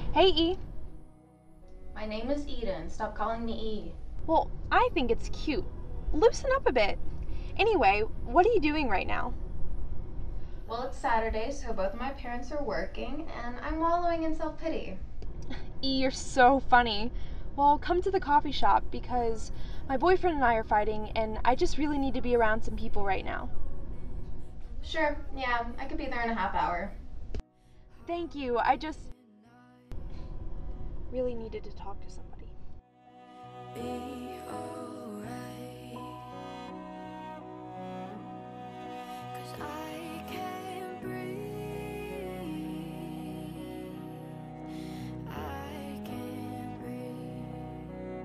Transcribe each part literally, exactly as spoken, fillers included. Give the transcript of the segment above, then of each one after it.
Hey, E. My name is Eden. Stop calling me E. Well, I think it's cute. Loosen up a bit. Anyway, what are you doing right now? Well, it's Saturday, so both of my parents are working, and I'm wallowing in self-pity. E, you're so funny. Well, come to the coffee shop because my boyfriend and I are fighting, and I just really need to be around some people right now. Sure, yeah, I could be there in a half hour. Thank you. I just really needed to talk to somebody. Be alright, 'cause I can't breathe. I can't breathe.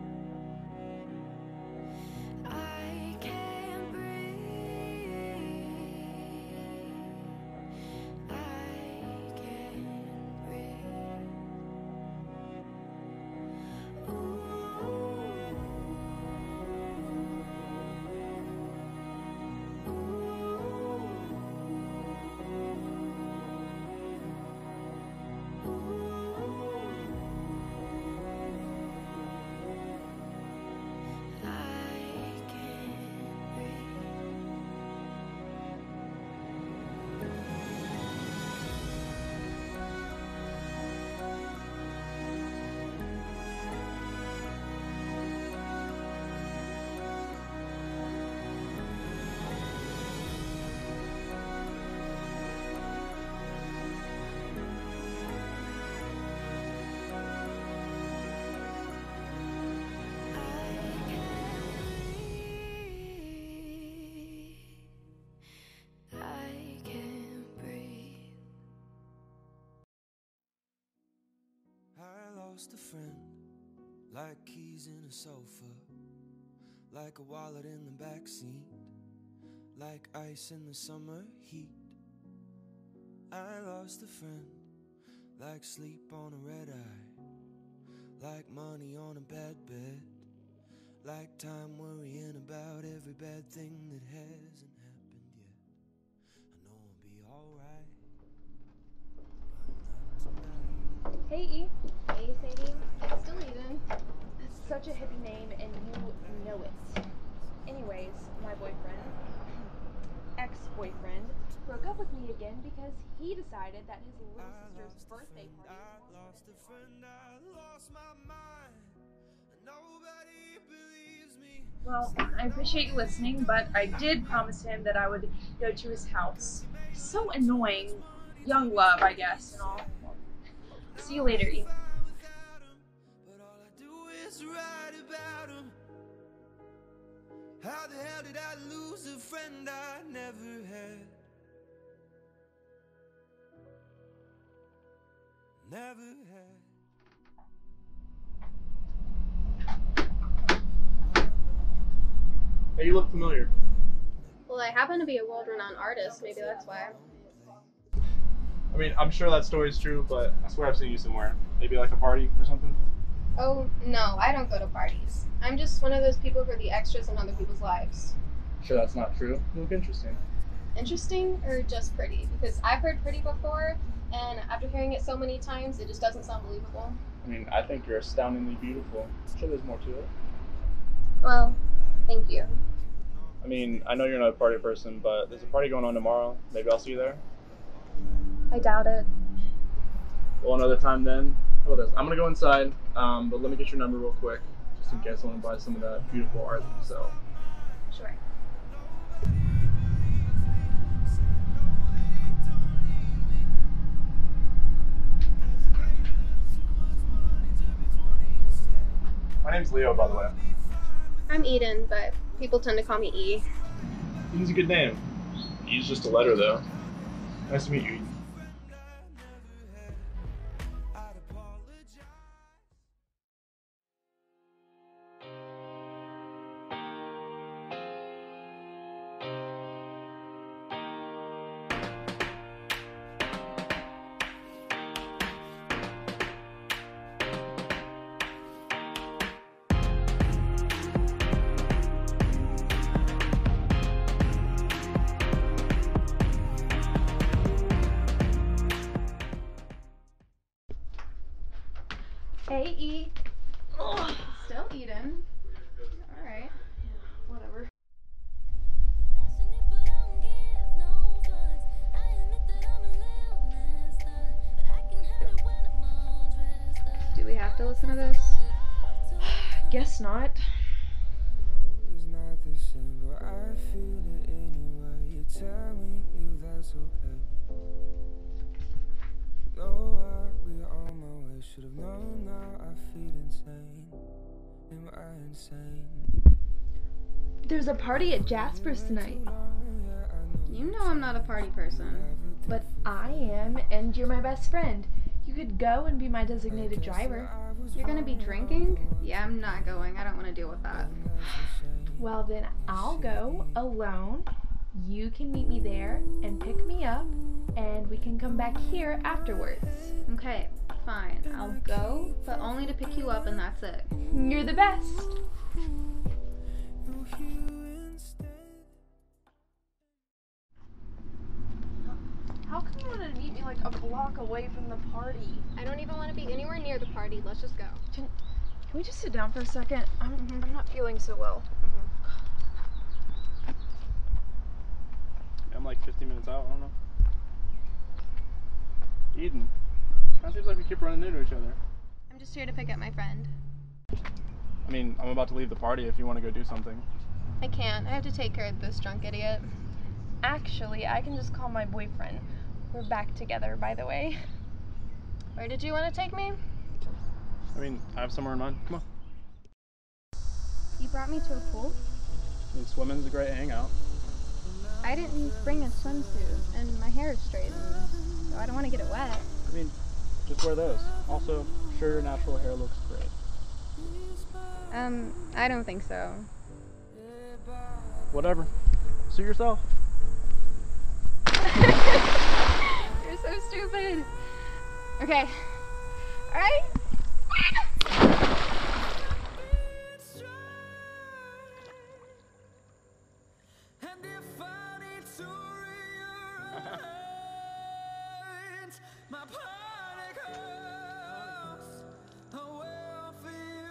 I can't breathe. I can't breathe. Lost a friend, like keys in a sofa, like a wallet in the backseat, like ice in the summer heat. I lost a friend, like sleep on a red eye, like money on a bad bed, like time worrying about every bad thing that hasn't happened yet. I know I'll be alright, but not tonight. Hey, E. Hey, Sadie. It's still Eden. That's such a hippie name, and you know it. Anyways, my boyfriend, ex-boyfriend, broke up with me again because he decided that his little sister's birthday party was more lost a friend, I lost my mind. Nobody believes me. Well, I appreciate you listening, but I did promise him that I would go to his house. So annoying. Young love, I guess, and all. See you later, E. But all I do is write about him. How the hell did I lose a friend I never had? Never had. Hey, you look familiar. Well, I happen to be a world-renowned artist. Maybe that's why. I mean, I'm sure that story's true, but I swear I've seen you somewhere. Maybe like a party or something? Oh, no, I don't go to parties. I'm just one of those people who are the extras in other people's lives. Sure that's not true. You look interesting. Interesting or just pretty? Because I've heard pretty before, and after hearing it so many times, it just doesn't sound believable. I mean, I think you're astoundingly beautiful. I'm sure there's more to it. Well, thank you. I mean, I know you're not a party person, but there's a party going on tomorrow. Maybe I'll see you there. I doubt it. Well, another time then. How about this? I'm gonna go inside, um, but let me get your number real quick, just in case I want to buy some of that beautiful art that you sell. Sure. My name's Leo, by the way. I'm Eden, but people tend to call me E. Eden's a good name. E's just a letter, though. Nice to meet you, Eden. Hey, E. Ugh. Still Eden. Alright. Whatever. Do we have to listen to this? Guess not. It's not the same, but I feel it anyway. You tell me if that's okay. No, I we on my way. Should have known now. I feel insane. Am I insane? There's a party at Jasper's tonight. You know I'm not a party person. But I am, and you're my best friend. You could go and be my designated driver. You're gonna be drinking? Yeah, I'm not going. I don't want to deal with that. Well, then I'll go alone. You can meet me there and pick me up, and we can come back here afterwards. Okay, fine. I'll go, but only to pick you up and that's it. You're the best. How come you wanted to meet me like a block away from the party? I don't even want to be anywhere near the party. Let's just go. Can, can we just sit down for a second? I'm, mm-hmm. I'm not feeling so well. Yeah, I'm like fifteen minutes out. I don't know. Eden, kind of seems like we keep running into each other. I'm just here to pick up my friend. I mean, I'm about to leave the party if you want to go do something. I can't. I have to take care of this drunk idiot. Actually, I can just call my boyfriend. We're back together, by the way. Where did you want to take me? I mean, I have somewhere in mind. Come on. You brought me to a pool? I mean, swimming's a great hangout. I didn't bring a swimsuit, and my hair is straightened, so I don't want to get it wet. I mean, just wear those. Also, sure, your natural hair looks great. Um, I don't think so. Whatever. Suit yourself. You're so stupid. Okay. Alright? And if I need to rearrange my particles, I will for you.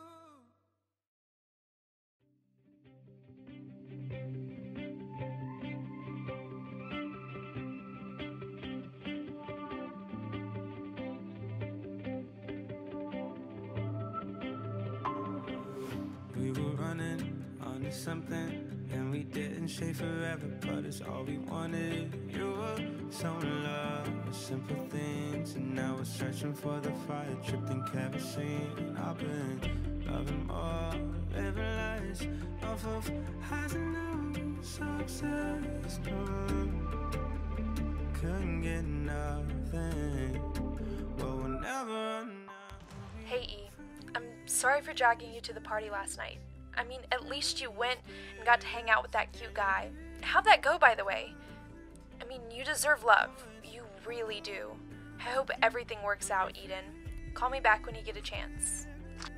We were running onto something, and we didn't stay forever, but it's all we wanted. You were so in love with simple things, and now we're searching for the fire, tripped in kerosene. I've been loving more, living lives off of highs and lows, so obsessed. oh, Couldn't get nothing, but whenever enough. Hey, E. I'm sorry for dragging you to the party last night. I mean, at least you went and got to hang out with that cute guy. How'd that go, by the way? I mean, you deserve love. You really do. I hope everything works out, Eden. Call me back when you get a chance.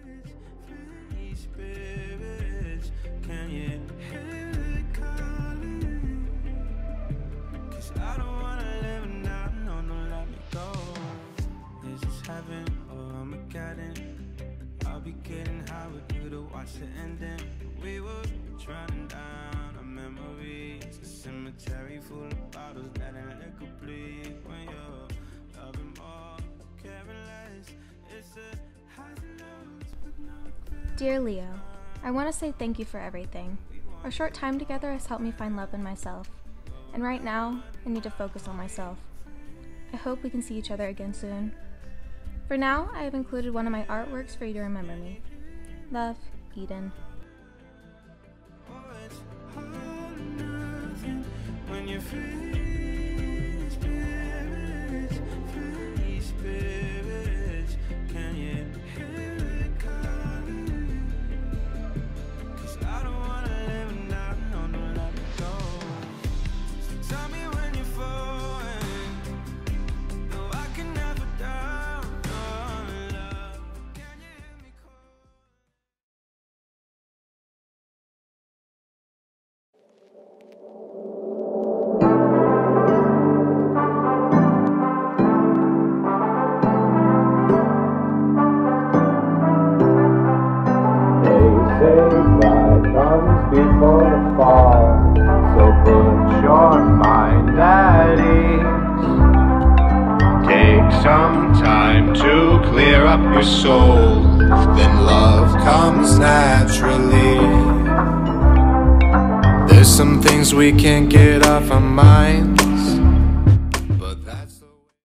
These spirits, can you hear it calling? 'Cause I don't wanna live and not know, no, let me go. Is this heaven or Armageddon? I'll be getting high with you to watch the ending. We were drowning down our memories, a cemetery full of bottles that ain't liquor bleed. When you're loving more, caring less, it's the highs and lows, but no regret. Dear Leo, I want to say thank you for everything. Our short time together has helped me find love in myself. And right now, I need to focus on myself. I hope we can see each other again soon. For now, I have included one of my artworks for you to remember me. Love, Eden. Oh, it's all or nothing when you're free spirits, free spirits. Can you hear it calling? 'Cause I don't wanna live and not know, no, let me go. So tell me when you're falling. No, I can never doubt your love. Can you hear me call? to fall. So put your mind at ease. Take some time to clear up your soul. Then love comes naturally. There's some things we can't get off our mind.